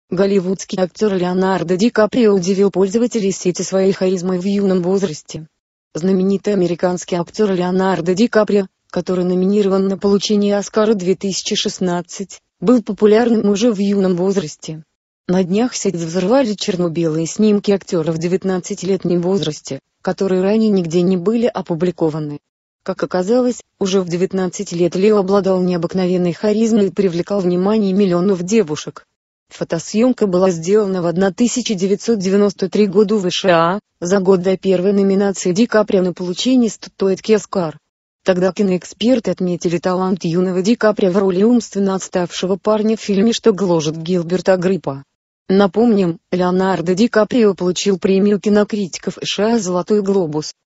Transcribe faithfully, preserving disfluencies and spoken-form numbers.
Голливудский актер Леонардо Ди Каприо удивил пользователей сети своей харизмой в юном возрасте. Знаменитый американский актер Леонардо Ди Каприо, который номинирован на получение Оскара две тысячи шестнадцать, был популярным уже в юном возрасте. На днях сеть взорвали черно-белые снимки актера в девятнадцатилетнем возрасте, которые ранее нигде не были опубликованы. Как оказалось, уже в девятнадцать лет Лео обладал необыкновенной харизмой и привлекал внимание миллионов девушек. Фотосъемка была сделана в тысяча девятьсот девяносто третьем году в США, за год до первой номинации Ди Каприо на получение статуэтки «Оскар». Тогда киноэксперты отметили талант юного Ди Каприо в роли умственно отставшего парня в фильме «Что гложет Гилберта Грейпа». Напомним, Леонардо Ди Каприо получил премию кинокритиков США «Золотой глобус»